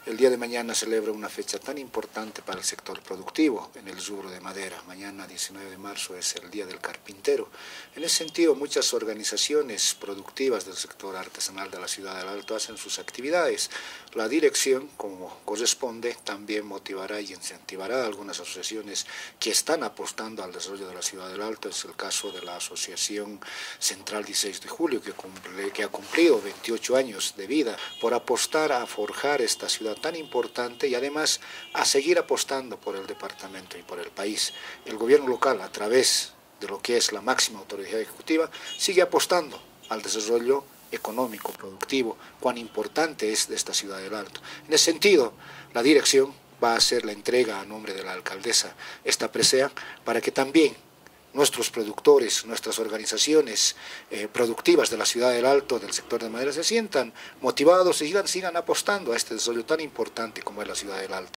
El día de mañana celebra una fecha tan importante para el sector productivo en el rubro de madera. Mañana, 19 de marzo, es el Día del Carpintero. En ese sentido, muchas organizaciones productivas del sector artesanal de la ciudad del Alto hacen sus actividades. La dirección, como corresponde, también motivará y incentivará a algunas asociaciones que están apostando al desarrollo de la ciudad del Alto. Es el caso de la Asociación Central 16 de Julio, que ha cumplido 28 años de vida por apostar a forjar esta ciudad tan importante y además a seguir apostando por el departamento y por el país. El gobierno local, a través de lo que es la máxima autoridad ejecutiva, sigue apostando al desarrollo económico, productivo, cuán importante es de esta ciudad del Alto. En ese sentido, la dirección va a hacer la entrega a nombre de la alcaldesa esta presea para que también nuestros productores, nuestras organizaciones productivas de la ciudad del Alto, del sector de madera, se sientan motivados y sigan apostando a este desarrollo tan importante como es la ciudad del Alto.